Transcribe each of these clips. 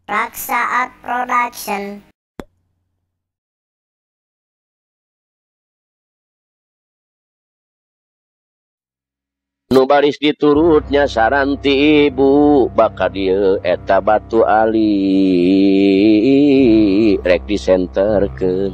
Raksa Art Production. Nu baris diturutnya saranti ibu bakal dieu eta Batu Ali rek disenterkeun.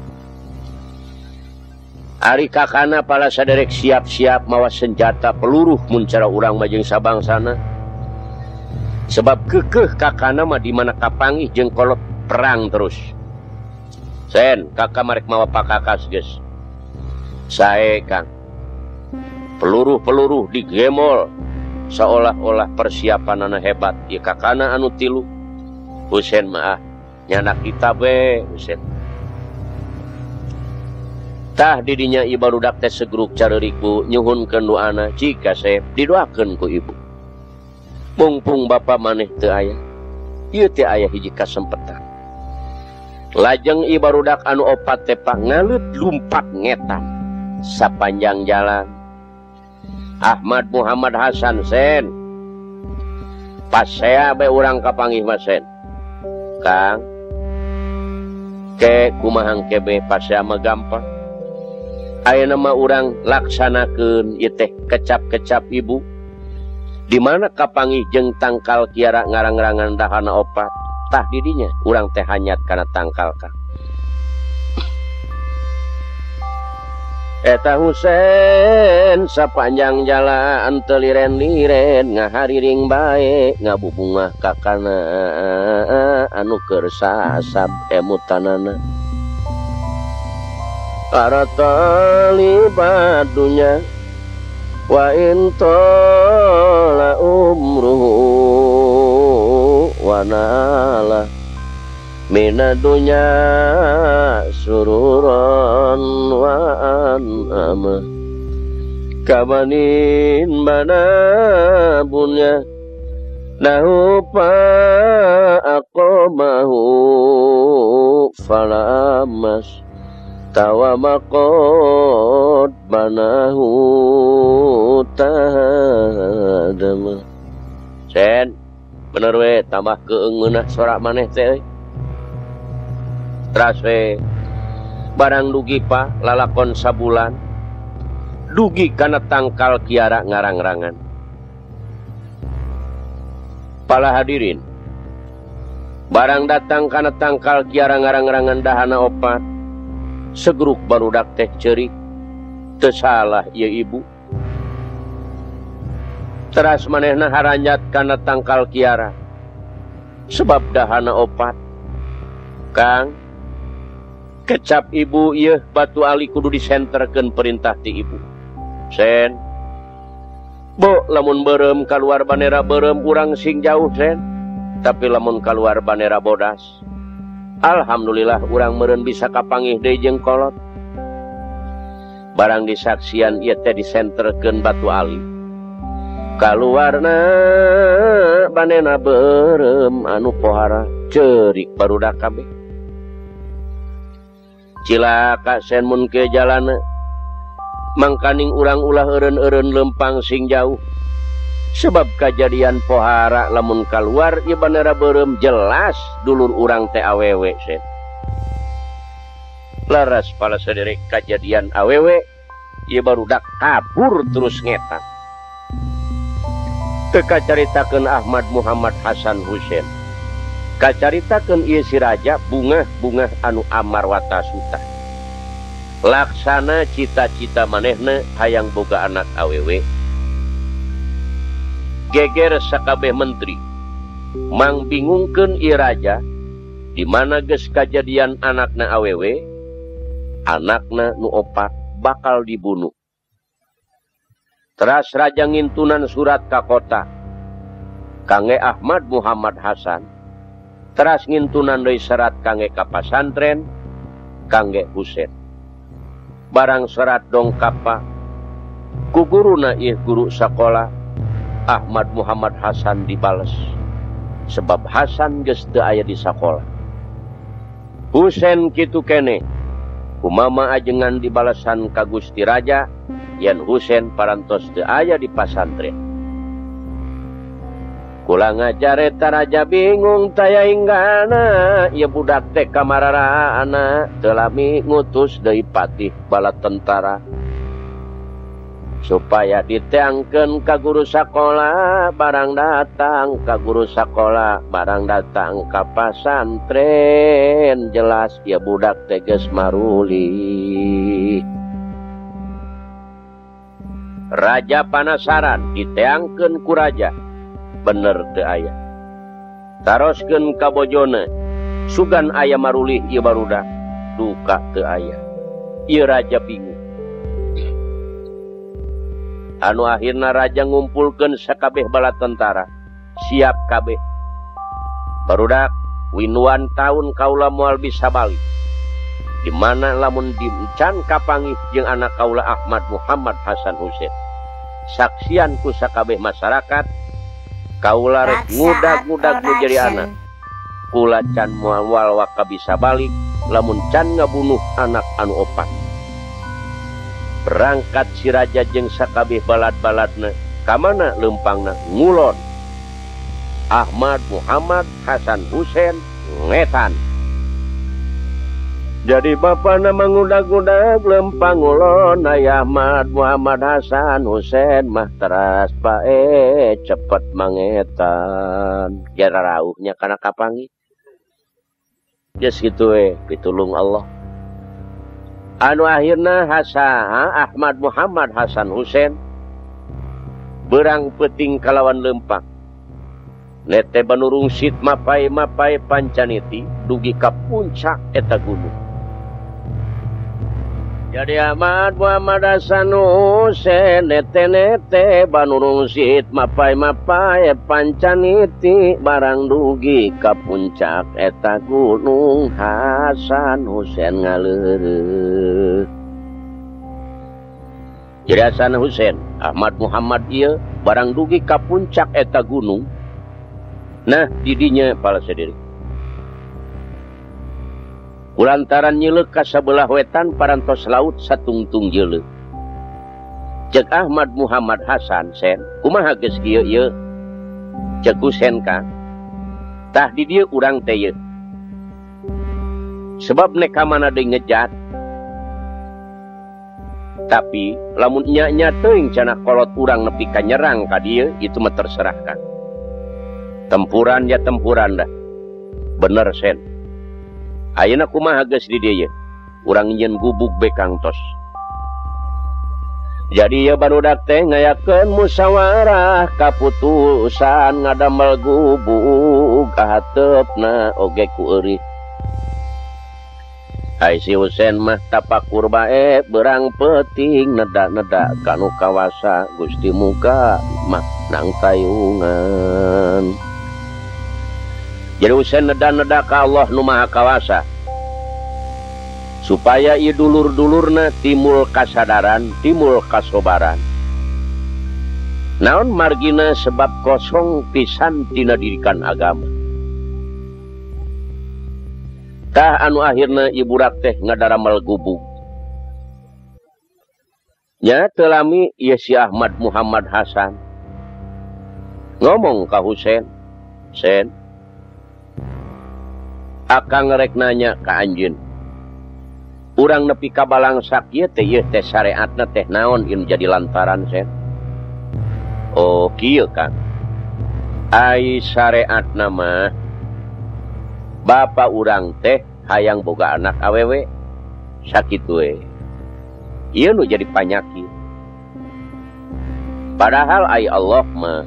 Ari kakana pala saderek siap-siap mawa senjata peluruh mun cara urang mah jeung sabangsana. Sebab keukeuh kakana mah di mana kapangih jeung kolot perang terus. Sen, kakak marek mawa pakakas geus. Sae Kang. Peluruh-peluruh digemol seolah-olah persiapan hebat. Ya kakana anu tilu Husein mah nyana kita be Husein. Tah didinya ieu barudak teh segruk careurik Bu nyuhunkeun doana jika Sep didoakeun ku ibu. Mumpung bapa maneh teu aya, ieu teh aya hiji kasempetan. Lajeng ieu barudak anu opat teh pangalut lumpat ngetan sapanjang jalan. Ahmad Muhammad Hasan Sen. Pas saya be urang kapanggih mah Sen. Kang. Ke kumahang kebe pas saya mah gampang. Ayeuna mah urang laksanakeun ieu teh kecap-kecap ibu. Di mana kapanggih jeung tangkal kiara ngarang-rangan dahana opat. Tah didinya urang teh hanyat kana tangkal Kang. Eta Husein sapanjang jalan teu liren-liren ngahariring bae ngabubungah kakana anu keur sasab emutanana. Aratali badunya wa intola umruhu wa nala minadunya sururan wa an'ama kabanin manabunya nahu pa aqomahu falamas tawamakot banahu tahadama. Sen bener we tambah keungeunah sorak maneh teh. Teras we barang dugi pa lalakon sabulan dugi kana tangkal kiara ngarang-rangan. Pala hadirin barang datang kana tangkal kiara ngarang-rangan dahana opat segruk barudak teh ceurik teu salah ieu ibu. Teras manehna haranjat kana tangkal kiara sebab dahana opat. Kang kecap ibu ieu Batu Ali kudu disenterkeun perintah ti ibu. Sen. Bo lamun beureum kaluar bandera beureum urang sing jauh Sen. Tapi lamun kaluar bandera bodas. Alhamdulillah urang meureun bisa kapanggih deui jeung kolot. Barang disaksian ieu teh disenterkeun Batu Ali. Kaluarna bandena beureum anu pohara ceurik barudak kabeh. Cilaka Sen mun ke jalana mangkaning urang ulah eureun-eureun lempang sing jauh sebab kajadian pohara lamun kaluar ieu bandara beureum jelas dulur urang teh awewe Sen. Laras pala saderek kajadian awewe ieu barudak kabur terus ngetan. Teu kacaritakeun Ahmad Muhammad Hasan Husein. Kacaritakeun ieu si raja bungah-bungah anu amar watasuta. Laksana cita-cita manehna hayang boga anak awewe. Geger sakabeh menteri mang bingungkeun ieu raja di mana geus kajadian anakna awewe, anakna nu opat bakal dibunuh. Teras raja ngintunan surat ka kota kangge Ahmad Muhammad Hasan. Teras ngintunan deui serat kangge ka pasantren kangge Husein. Barang serat dongkapa ku guruna ieu guru sakola Ahmad Muhammad Hasan dibales sebab Hasan geus teu aya di sakola. Husein kitu keneh kumama ajengan dibalesan ka Gusti Raja yen Husein parantos teu aya di pasantren. Kula ngajareta raja bingung taya hinggana, ieu budak teh kamararaana teu lami ngutus deui patih bala tentara supaya diteangkeun ka guru sakola barang datang ka guru sakola barang datang ka pasantren jelas ieu budak teh geus maruli. Raja panasaran diteangkeun ku raja bener teu aya. Taroskeun ka bojona, sugan aya marulih ieu barudak, duka teu aya. Ieu raja bingung. Anu akhirna raja ngumpulkeun sakabeh bala tentara, siap kabeh. Barudak winuan taun kaula moal bisa balik. Di mana lamun dimcan kapangih jeung anak kaula Ahmad Muhammad Hasan Hussein. Saksian ku sakabeh masyarakat kaula rek ngudag-ngudag nu jadi anak. Kula can moal waka bisa balik lamun can ngabunuh anak anu opat. Berangkat si raja jeung sakabeh balad-baladna ka mana leumpangna ngulon. Ahmad Muhammad Hasan Hussein ngetan. Jadi bapana mangudag-udag lempang ulon aya Ahmad Muhammad Hasan Hussein mah teras bae cepet mangetan. Jara rauhnya kana kapangi. Geus kitu we pitulung Allah. Anu akhirna Ahmad Muhammad Hasan Hussein berang peting kalawan lempang. Nete banurung sit mapai pancaniti dugi ka puncak eta gunung. Jadi Ahmad Muhammad Hasan Hussein nete banurung sit mapai pancaniti barang dugi ka puncak eta gunung Hasan Hussein ngaleureuh. Jadi Hasan Hussein Ahmad Muhammad ieu barang dugi ka puncak eta gunung. Nah didinya pala sadiri. Kulantaran nyeleuk ka sabelah wetan parantos laut satungtung jeuleuh. Cek Ahmad Muhammad Hasan Sen, kumaha geus kieu ieu? Cek Husein Kang. Tah di dieu urang teh ieu. Sebab nek ka mana deui ngejat. Tapi lamun nya teuing cenah kolot urang nepi ka nyerang ka dieu, itu mah terserah Kang. Tempuran ya tempuran dah. Bener Sen. Ayeuna kumaha geus di dieu? Urang nyeun gubuk bekang tos. Jadi ya barudak teh ngayakeun musyawarah kaputusan ngadamel gubuk hateupna oge ku eurih. Ai si Husein mah tapakur bae berang peuting neda-neda kanu kawasa Gusti muga mah nang tayungan. Jadi Husein neda-neda ka Allah nu Maha Kawasa supaya ieu dulur-dulurna timbul kasadaran, timbul kasobaran. Naon margina sebab kosong pisan tina didikan agama. Tah anu akhirna ieu budak teh ngadaramel gubuk. Nya teu lami ieu si Ahmad Muhammad Hasan ngomong ka Husein, "Sen, akang rek nanya ka anjeun. Urang nepi ka balangsak ieu teh syariatna teh naon ieu jadi lantaran Sen?" "Oh, kieu Kang. Ai syariatna mah bapa urang teh hayang boga anak awewe sakitu we. Ieu nu jadi panyakit. Padahal ai Allah mah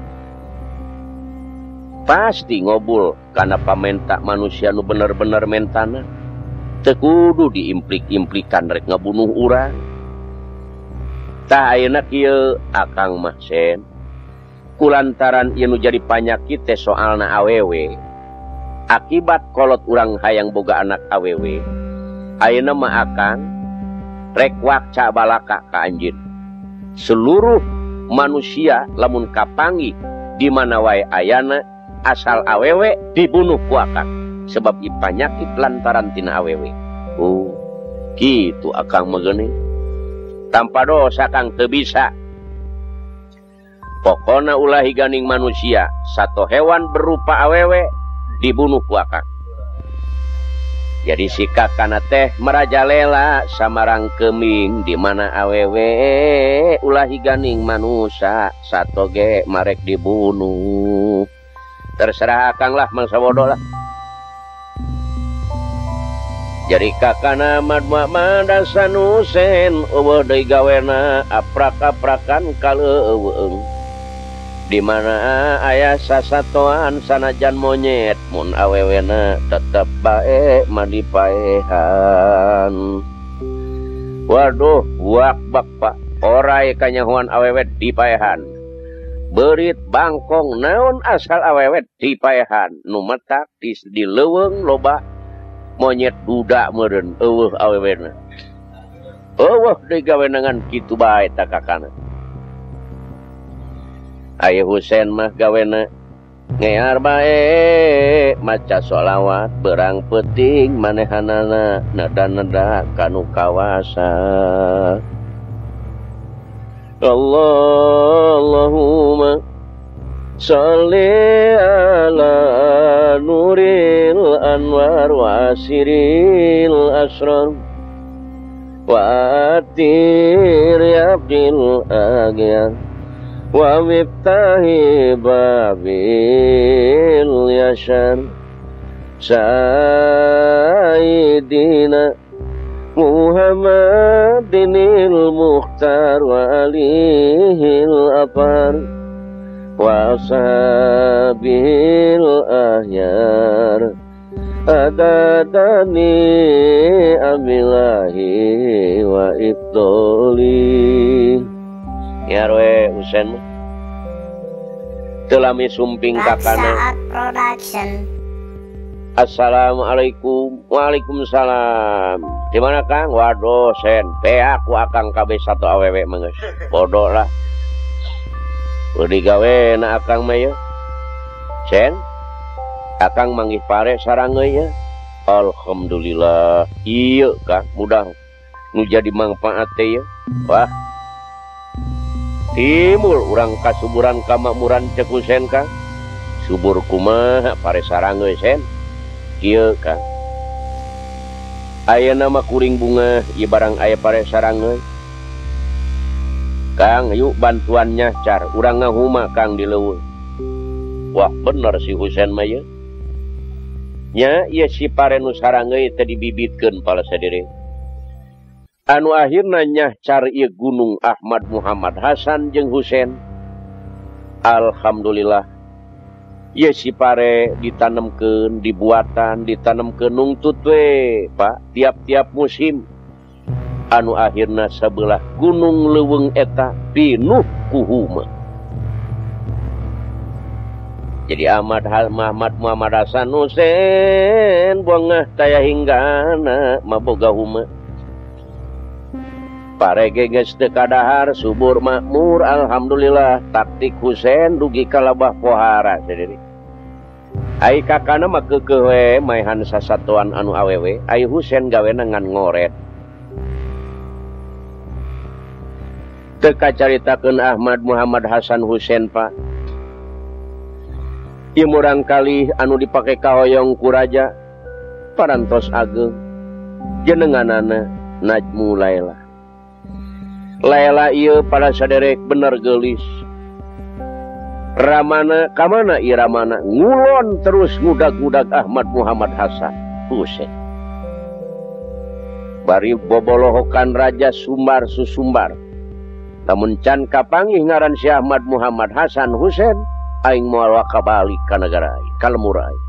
pasti ngobul karena pamenta manusia nu bener-bener mentana. Teu kudu diimplik-implikan rek ngabunuh urang. Tah ayeuna kieu akang mah Sen. Kulantaran ieu nu jadi panyakit teh soalna awewe. Akibat kolot urang hayang boga anak awewe. Ayeuna mah akang rek wakca balaka ka anjeun. Seluruh manusia lamun kapanggih di mana wae ayana asal awewe dibunuh ku akang sebab ieu panyakit lantaran tina awewe. Oh, kitu akang mah geuning. Tanpa dosa kang teu bisa. Pokona ulah higaning manusia, satu hewan berupa awewe dibunuh ku akang. Jadi si kakana teh merajalela samarang keming di mana awewe ulah higaning manusia, satu ge marek dibunuh. Terserah akang lah mangsa bodoh lah. Jadi kakana Muhammad Hasan Hussein eueuh deui gawena aprak-aprakan kaleuweung. Di mana aya sasatoan sanajan monyet mun awewena tetep bae madipaehan. Waduh, wakbak Pak, orai kanyahoan awewe dipaehan. Berit bangkong naon asal awewe dipaehan, nu metak di leuweung loba monyet duda meureun eueuh awewena. Eueuh deui gawenangan kitu bae ta kakana. Aya Husein mah gawena ngear bae maca sholawat berang peuting manehanana nada-nada kanu kawasa. Allahumma sholli ala nuril anwar wa asiril asrar wa atir yabdil aghyar wa miftahi babil yashar sayyidina Muhammadinil mukhtar wa alihil apar wa ashabihil ahyar adadani abilahi wa ibdoli. Ya roe Husein mah telami sumping kakana. Assalamualaikum. Waalaikumsalam. Di mana Kang? Waduh Sen, peak ku akang kabeh satu awewe mah geus. Bodoh lah. Udah gawe na akang mah ya. Sen, akang manggih pare sarangeun ya. Alhamdulillah. Ieu Kang, mudah nu jadi mangpaat teh ya. Wah. Timul urang kasuburan kamakmuran cek Husein Kang. Subur kumaha pare sarangeun Sen. Kieu Kang. Aya nama kuring bunga ieu barang aya pare sarangeun. Kang, yuk bantuannya car urang ngahuma Kang di leuweung. Wah bener si Husein mah ye. Nya ieu si pare nu sarangeun teh dibibitkeun pala sadiri. Anu akhirna nyah car ieu gunung Ahmad Muhammad Hasan jeung Husein. Alhamdulillah. Ieu si pare ditanemkeun, dibuatan, ditanemkeun nungtut we, Pak, tiap-tiap musim. Anu akhirna sabelah gunung leuweung eta pinuh ku huma. Jadi Muhammad Hasan Hussein buangah taya hinggana maboga huma. Parege geus teu kadahar subur makmur alhamdulillah. Taktik Husein dugi kalabah pohara sendiri. Ai kakana mah keukeuh we maehan sasatuan anu awewe, ai Husein gawena ngan ngoret. Teu kacaritakeun Ahmad Muhammad Hasan Hussein Pak. Ieu murangkalih anu dipake kahoyong ku raja parantos ageng. Jenenganana Najmu Laila. Laila ieu pada saderek bener geulis. Ramana kamana ieu ramana ngulon terus ngudag-ngudag Ahmad Muhammad Hasan Hussein. Bari bobolohokan raja sumbar susumbar. Lamun can kapanggih ngaran si Ahmad Muhammad Hasan Hussein aing moal kabalik ka nagara aing ka lemur aing.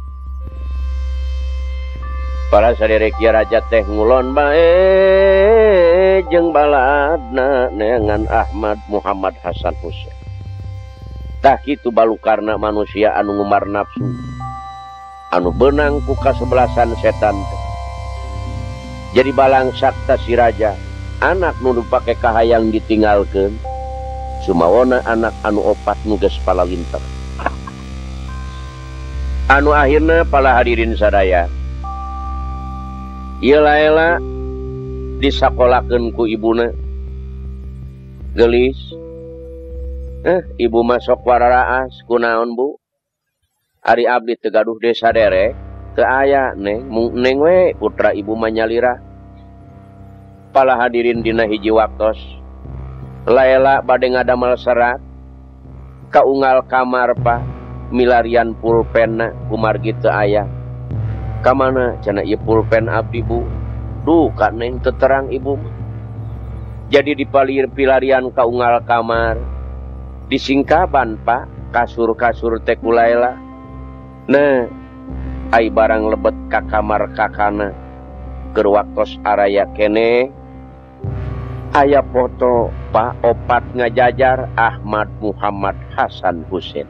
Para saderek ieu raja teh ngulon bae jeung baladna neangan Ahmad Muhammad Hasan Hussein. Tah kitu balukarna manusia anu ngumar nafsu, anu beunang ku kasebelasan setan teh. Jadi balang sakta si raja, anak nu dipake kahayang ditinggalkeun, sumawana anak anu opat nu geus palalinter. Anu akhirna pala hadirin sadaya, ieu Laila disakolakeun ku ibuna. Gelis Ibu masuk wararaas kunaon Bu ari abdi teu gaduh desa derek teu aya neng neng we putra ibu manyalira pala hadirin dina hiji waktos Laila bade ngadamel serat kaunggal kamar Pak milarian pulpenna kumargi teu aya kamana cenah ieu pulpen abdi Bu duh ka neng teu terang ibu jadi dipalir pilarian kaunggal kamar disingkaban Pak kasur-kasur teh ku Laila nah ai barang lebet ka kamar kakana keur waktos araya kene aya foto Pak opat ngajajar Ahmad Muhammad Hasan Husein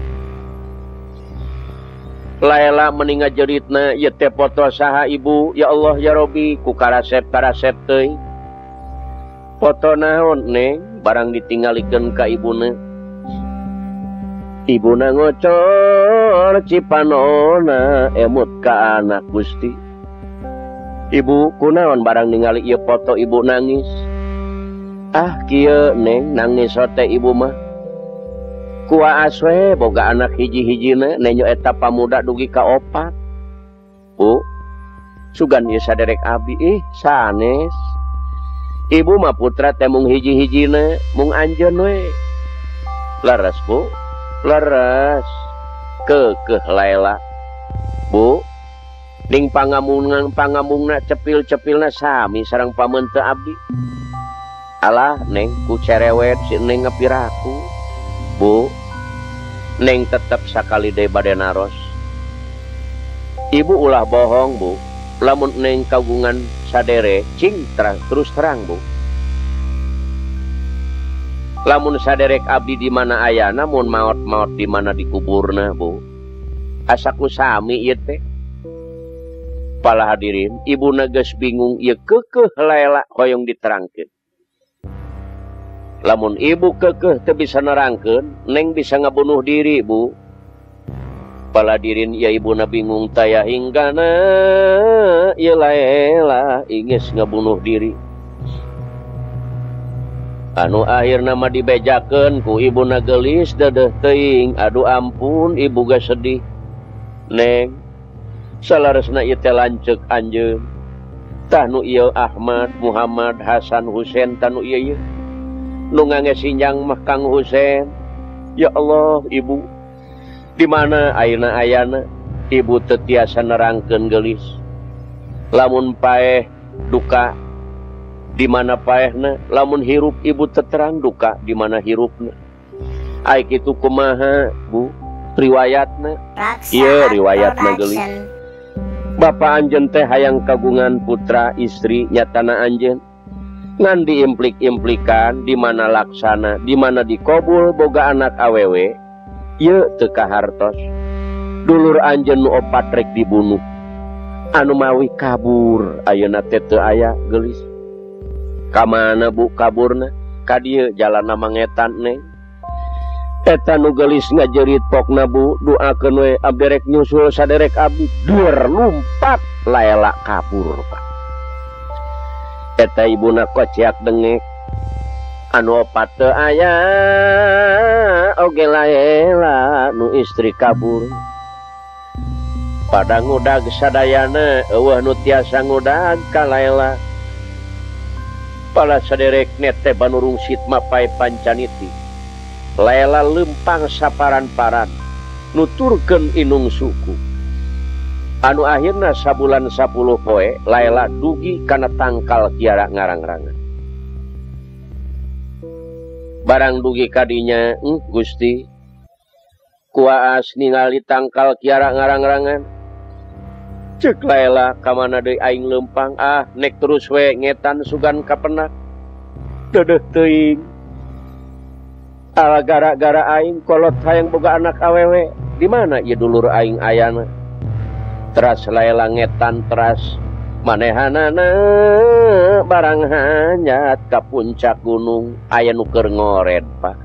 Laila meninga jeritna ieu teh foto saha ibu ya Allah ya Robi ku karasep teuy foto naon neng barang ditinggalikeun ka ibuna Ibuna ngocor cipanona emut ka anak Gusti. Ibu kunaon barang ningali ieu foto ibu nangis. Ah kieu neng nangis teh ibu mah. Kuaas we boga anak hiji-hijina nenyo eta pamuda dugi ka 4. Bu, sugan ieu saderek abdi sanes. Ibu mah putra teh mung hiji-hijina mung anjeun we. Laras Bu. Leres kekeh Laila Bu ning pangamungna cepil-cepilna sami sareng pamenteun abdi alah neng ku cerewet si neng ngapiraku Bu neng tetep sakali deui bade naros ibu ulah bohong Bu lamun neng kagungan sadere cing terus terang Bu lamun saderek abdi di mana ayana mun maot-maot di mana dikuburna Bu asaku sami ieu teh pala hadirin ibuna geus bingung ieu kekeh Laila hoyong diterangkeun lamun ibu kekeh teu bisa nerangkeun neng bisa ngabunuh diri Bu pala hadirin ieu ibuna bingung taya hinggana ieu Laila ingis ngabunuh diri anu akhirna mah dibejakeun ku ibuna geulis dedeh teuing aduh ampun ibu geus sedih neng salaresna ieu teh lanceuk anjeun tah nu ieu Ahmad Muhammad Hasan Husein tah nu ieu nu ngangesinjang mah Kang Husein ya Allah ibu di mana ayeuna ayana ibu teu tiasa nerangkeun geulis lamun paeh duka di mana paehna lamun hirup ibu terang duka di mana hirupna ai kitu kumaha Bu riwayatna ieu riwayatna geulis bapa anjeun teh hayang kagungan putra istri nyatana anjeun ngan diimplik-implikan di mana laksana di mana dikobul boga anak awewe ieu teu kahartos dulur anjeun nu 4 rek dibunuh anu mawi kabur ayeuna teh teu aya geulis kamana Bu kaburna ka dieu jalanna mangetan neng eta nu geulis ngajerit pokna Bu doakeun we abdi rek nyusul saderek abdi duer lumpat Laila kabur Pak eta ibuna kociak dengek anu 4 teu aya oge Laila nu istri kabur pada ngudag sadayana eueuh nu tiasa ngudag ka Laila pala saderek nete banurung sitma pae pancaniti Laila lempang saparan-paran nuturkeun inung suku anu akhirna sabulan 10 poe Laila dugi kana tangkal kiara ngarang-rangan barang dugi kadinya Gusti kuaas ningali tangkal kiara ngarang-rangan cek Laila kamana deui aing lempang nek terus we ngetan sugan kapenak dedeh teuing gara-gara aing kolot hayang boga anak awewe di mana ieu dulur aing ayana teras Laila ngetan teras manehanana barang hanyat ka puncak gunung aya nu keur ngored Pak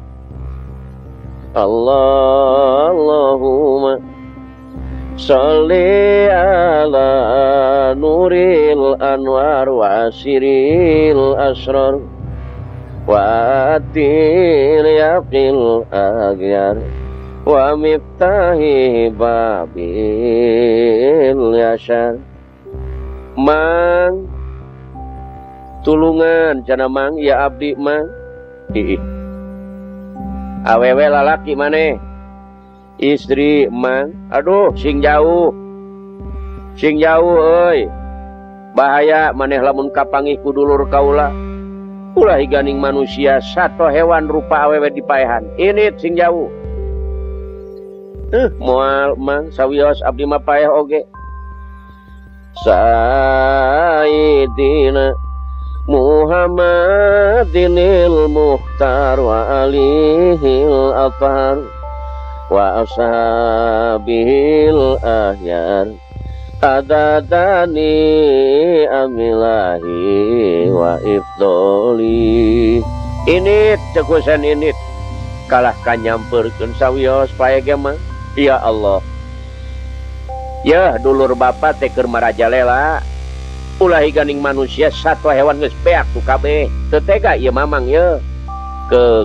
Allahumma sholli ala nuril anwar wa asiril asrar Watil yaqil agyar wa miftahi babil yasar. Mang tulungan cenah mang ya abdi mang. Ih. Awewe lalaki maneh. Istri mang. Aduh sing jauh. Sing jauh euy. Bahaya maneh lamun kapangih ku dulur kaula. Ulah higaning manusia sato hewan rupa awewe dipaehan. Ini sing jauh. Moal mang sawios abdi mah paeh oge. Sayyidina Muhammadinil Mukhtar wa alihil athar wa ashabihil ahyar adadani amilahi wa ifdoli. Ini cekusen ini kalah kanyamperkeun sawios paege mah. Ya Allah. Ya dulur bapak teh keur marajalela. Ulah higaning manusia satwa hewan geus beak ku kabeh. Teu tega ieu mamang ye. Ke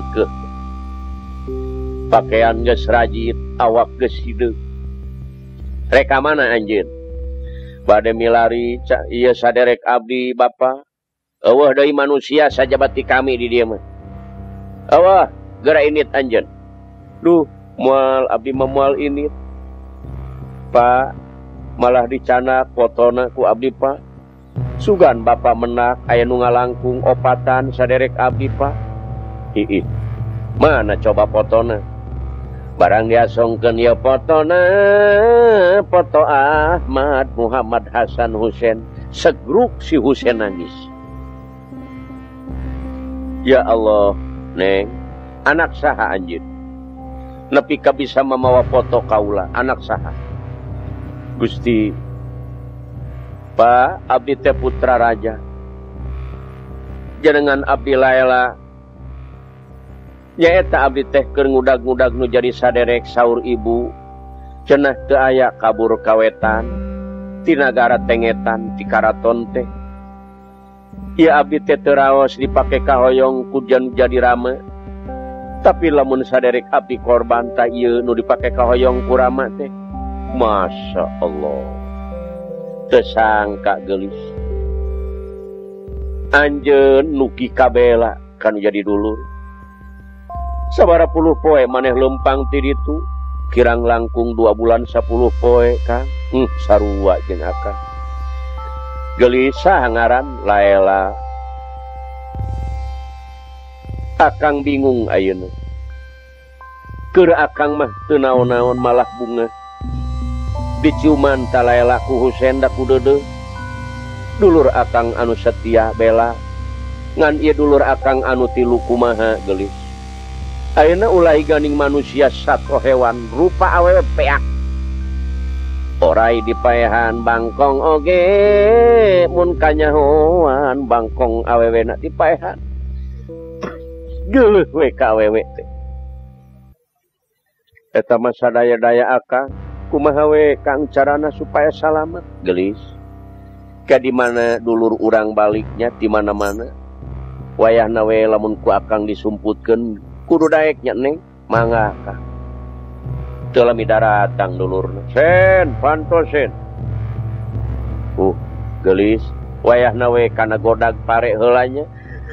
pakaian geus rajit, awak geus hideuk. Reka mana anjeun? Bade milari ieu saderek abdi bapa. Eueuh deui manusia sajabati kami di dieu mah. Eueuh, geura init anjeun. Duh, moal abdi mah moal init. Pak, malah dicanak fotona ku abdi Pak. Sugan bapa menak aya nu ngalangkung opatan saderek abdi Pak. Ih. Mana coba fotona? Barang diasongkeun ieu fotona, foto Ahmad Muhammad Hasan Husein, segruk si Husein nangis. Ya Allah, Neng, anak saha anjeun? Nepi ka bisa mamawa foto kaula, anak saha? Gusti, Pak, abdi teh putra raja. Jenengan abdi laela. Nyaeta abdi teh keur ngudag-ngudag nu jadi saderek saur ibu. Cenah teu aya kabur kawetan ti nagara tengetan ti karaton teh. Ieu abdi teh teu raos dipake kahoyong ku jadi rama. Tapi lamun saderek abdi korban tah ieu nu dipake kahoyong ku rama teh. Masya Allah. Teu sangka geulis. Anjeun nuki kabela kan jadi dulur. Sabara puluh poe maneh lempang ti ditu. Kirang langkung 2 bulan 10 poe Kang. Sarua jeung akang. Gelisah ngaran Laela. Akang bingung ayeuna. Keur akang mah teu naon-naon malah bunga. Diciuman ta Laela ku Husein da ku Deudeuh. Dulur akang anu setia bela. Ngan ieu dulur akang anu tilu kumaha geulis. Ayeuna ulah higaning manusia sato hewan rupa awewe peak. Orai dipaehan bangkong oge mun kanyahoan bangkong awewena dipaehan. Geuleuh we ka awewe teh. Eta mah sadaya-daya akang kumaha we kang carana supaya salamet geulis. Ka di mana dulur urang baliknya di mana-mana. Wayahna we lamun ku akang disumputkeun kudu daeknya Neng, mangga Kang. Teu lami daratang dulurna. Sen, pantos sen. Geulis, wayahna we kana godag pare heulanya.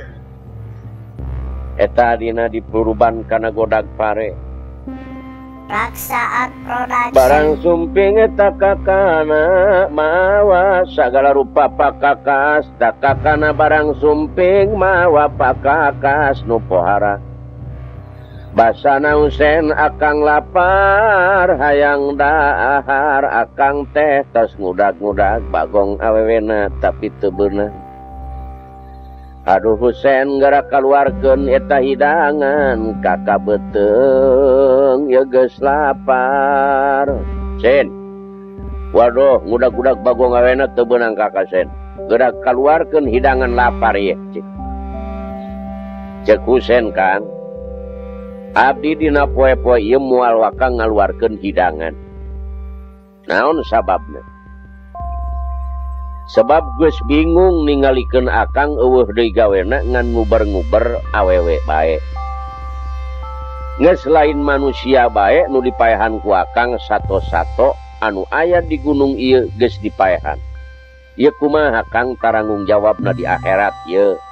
Eta dina dipuruban kana godag pare. Raksaat Production. Barang sumping eta kakana mawa sagala rupa pakakas. Dakakana barang sumping mawa pakakas nu pohara. Basana Husein akang lapar hayang dahar akang teh tos ngudag-ngudag bagong awewena tapi teu beunang. Aduh Husein gara kaluarkeun eta hidangan kakak beteung ye geus lapar. Sen. Waduh ngudag-ngudag bagong awewena teu beunang kakak Sen. Gara kaluarkeun hidangan lapar ye cik. Cek Husein Kang. Abdi dina poe-poe ieu moal wakang ngaluarkeun hidangan. Naon sababna? sebab geus bingung ningalikeun akang eueuh deui gawena ngan nguber-nguber awewe bae. Geus lain manusia bae nu dipaehan ku akang sato-sato anu aya di gunung ieu geus dipaehan. Ieu kumaha kang taranggung jawabna di akhirat ieu.